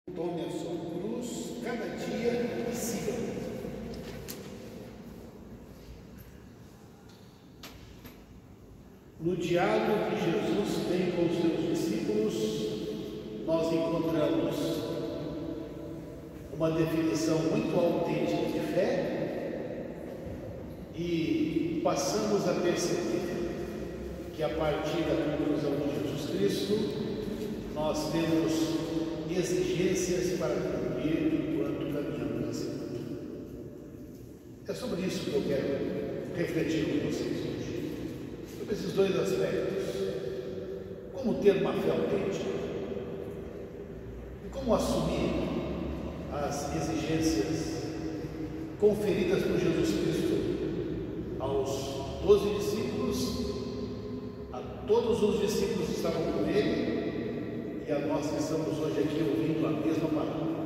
Tome a sua cruz cada dia e siga-me. No diálogo que Jesus tem com os seus discípulos, nós encontramos uma definição muito autêntica de fé e passamos a perceber que a partir da conclusão de Jesus Cristo nós temos exigências para cumprir enquanto caminhamos nesse mundo. É sobre isso que eu quero refletir com vocês hoje, sobre esses dois aspectos: como ter uma fé autêntica e como assumir as exigências conferidas por Jesus Cristo aos 12 discípulos, a todos os discípulos que estavam com ele e a nós que estamos hoje aqui ouvindo a mesma palavra.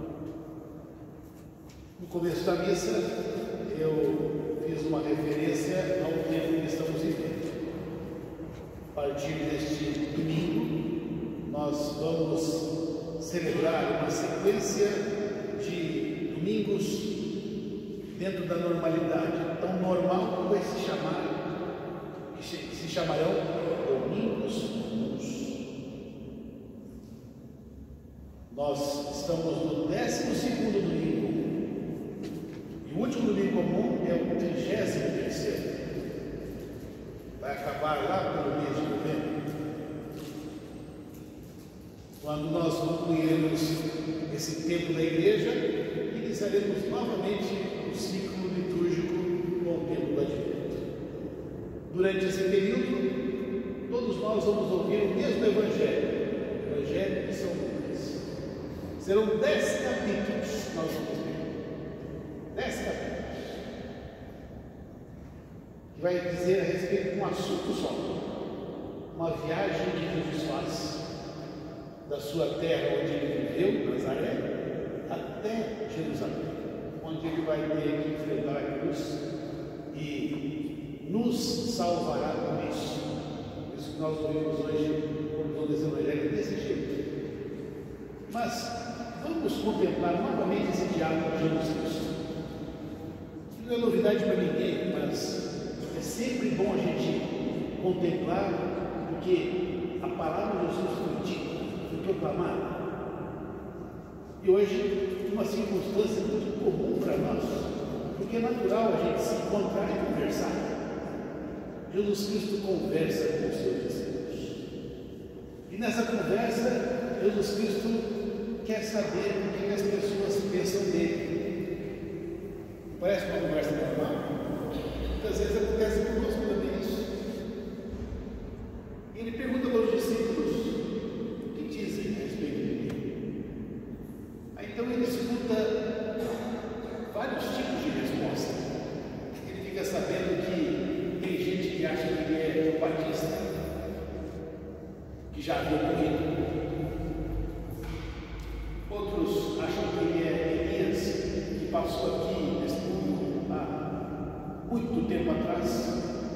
No começo da missa eu fiz uma referência ao tempo que estamos vivendo. A partir deste domingo nós vamos celebrar uma sequência de domingos dentro da normalidade, tão normal que vai se chamar, que se chamarão domingos comuns. Nós estamos no 12º domingo e o último domingo comum é o 33º. Vai acabar lá pelo mês de novembro, quando nós concluiremos esse tempo da igreja e iniciaremos novamente o ciclo litúrgico com o tempo do Advento. Durante esse período, todos nós vamos ouvir o mesmo Evangelho de São Lucas. Serão 10 capítulos que nós vamos ver. 10 capítulos. Que vai dizer a respeito de um assunto só. Uma viagem que Jesus faz da sua terra onde ele viveu, Nazaré, até Jerusalém, onde ele vai ter que enfrentar a cruz e nos salvará com isso. Isso que nós ouvimos hoje, como todo esse evangelho, desse jeito. Mas vamos contemplar novamente esse diálogo de Jesus Cristo. Não é novidade para ninguém, mas é sempre bom a gente contemplar, porque a palavra de Jesus foi dita, foi proclamada. E hoje, uma circunstância muito comum para nós, porque é natural a gente se encontrar e conversar. Jesus Cristo conversa com os seus discípulos. E nessa conversa, Jesus Cristo quer saber o que as pessoas pensam dele. Parece uma conversa normal? Muitas vezes acontece conosco também isso. E ele pergunta para os discípulos: o que dizem a respeito de mim? Aí então ele escuta vários tipos de resposta. Ele fica sabendo que tem gente que acha que ele é João Batista, que já havia morrido. Outros acham que ele é Elias, que passou aqui nesse mundo há muito tempo atrás.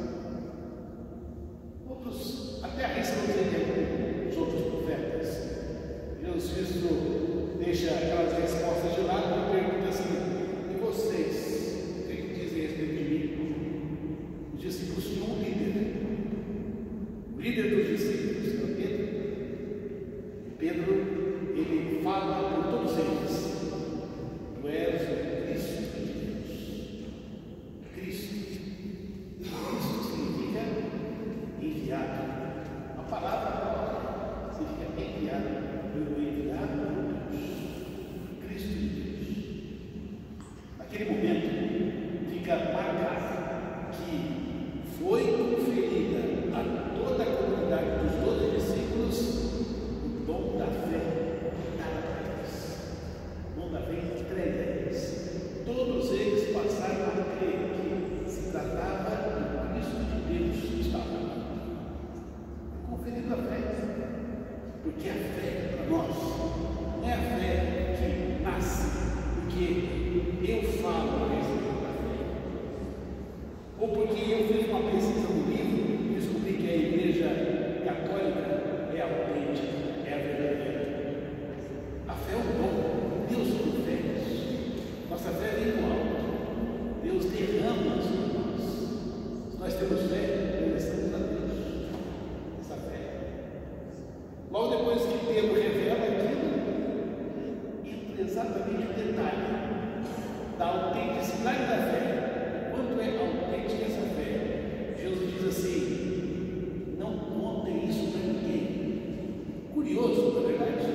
exatamente o detalhe da autenticidade da fé. Quanto é autêntica essa fé? Jesus diz assim: não contem isso para ninguém. Curioso, não é verdade?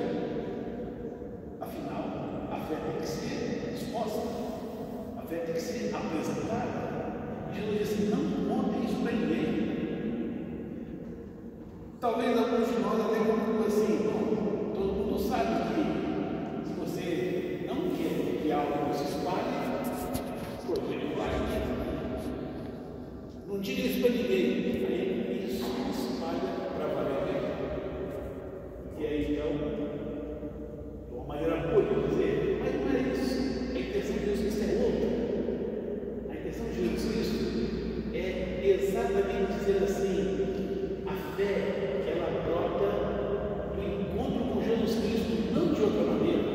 Afinal, a fé tem que ser exposta, a fé tem que ser apresentada. Jesus diz assim: não contem isso para ninguém. Talvez alguns de nós até concluam assim: bom, todo mundo sabe que se você não quer que algo se espalhe, projeto vai. Não diga isso para ninguém, aí isso se espalha para valer. E aí então, de uma maneira boa de dizer, mas não é isso. A intenção de Jesus Cristo é outra. A intenção de Jesus Cristo é exatamente dizer assim: a fé, ela brota do encontro com Jesus Cristo, não de outra maneira.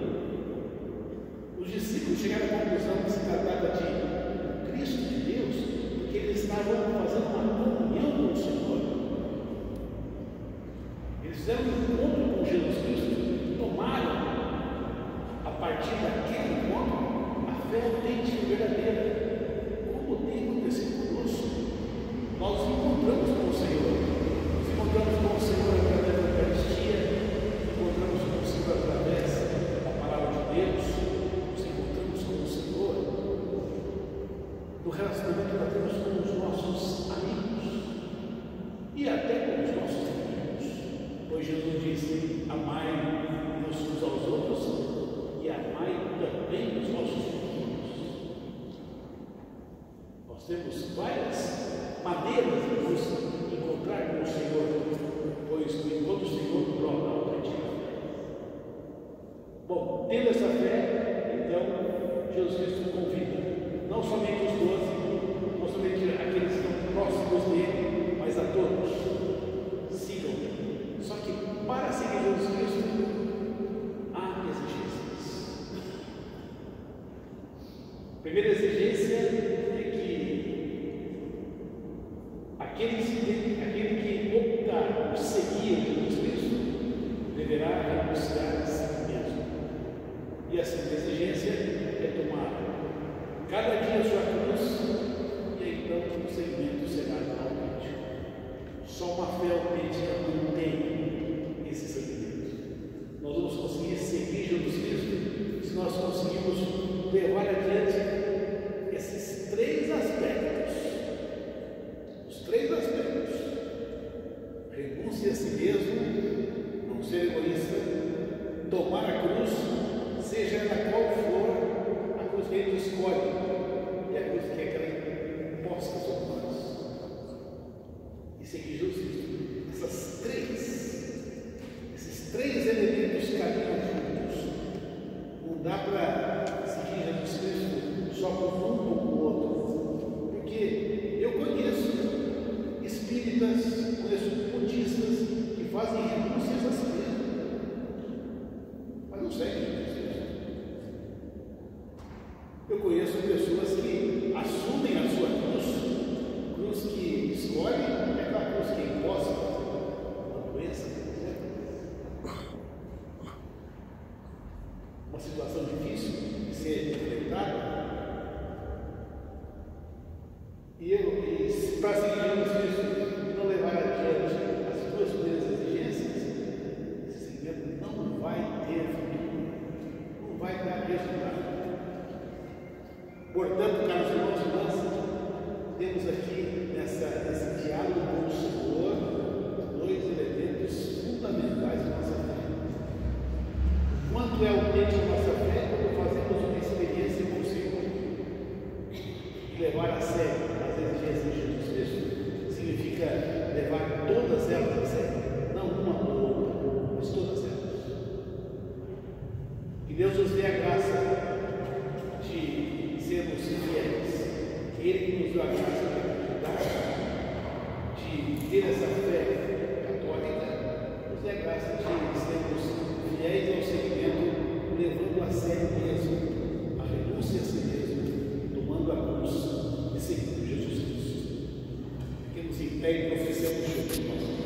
Os discípulos chegaram à conclusão que se tratava de Cristo de Deus, porque eles estavam fazendo uma comunhão com o Senhor. Eles fizeram um encontro com Jesus Cristo e tomaram, a partir daquele encontro, a fé autêntica e verdadeira, como tem acontecido conosco. Nós nos encontramos com o Senhor. Nos encontramos com o Senhor através da Eucaristia, nos encontramos com o Senhor através da Palavra de Deus, nos encontramos com o Senhor no relacionamento que nós temos com os nossos amigos e até com os nossos inimigos. Pois Jesus disse: amai-nos uns aos outros e amai também os nossos inimigos. Nós temos várias maneiras de nos encontrar com o Senhor, pois do encontro do Senhor brota a autêntica fé. Bom, tendo essa fé, então, Jesus Cristo convida não somente os 12, não somente aqueles que estão próximos dele, mas a todos. Sigam-me. Só que para seguir Jesus Cristo, há exigências. A primeira exigência é que aquele que optar por seguir Jesus Cristo deverá renunciar a si mesmo. E a segunda exigência é tomar cada dia a sua cruz, e aí então o seguimento será autêntico. Só uma fé autêntica não tem esse seguimento. Nós vamos conseguir seguir Jesus Cristo se nós conseguirmos levar adiante esses três aspectos. Os três aspectos: renúncia a si mesmo, não ser egoísta, tomar a cruz, seja ela qual for a cruz que ele escolhe, e a cruz que é aquela imposta sobre nós, e seguir Jesus Cristo. Esses três elementos caminham juntos. Não dá para seguir Jesus Cristo só com um ou com o outro, porque eu conheço espíritas, conheço budistas que fazem renúncias a si mesmo, mas não seguem Jesus Cristo. Eu conheço pessoas que assumem a sua cruz que escolhe é aquela cruz que encosta uma doença, por exemplo, uma situação difícil de ser enfrentada. E para seguir Jesus Cristo e não levar adiante as duas primeiras exigências, esse segmento não vai ter futuro, não vai dar resultado. Portanto, caros irmãos e irmãs, temos aqui nesse diálogo com o Senhor dois elementos fundamentais da nossa fé. Quanto é autêntica a nossa fé quando fazemos uma experiência com o Senhor? E levar a sério as exigências de Jesus Cristo significa levar todas elas a sério, não uma ou outra, mas todas elas. Que Deus nos dê a graça de sermos fiéis, que Ele nos dê a graça de acreditar, de ter essa fé católica, nos dê a graça de sermos fiéis ao seguimento, levando a sério mesmo a renúncia a si mesmo, tomando a cruz e seguindo Jesus Cristo. Fiquemos em pé e professemos juntos.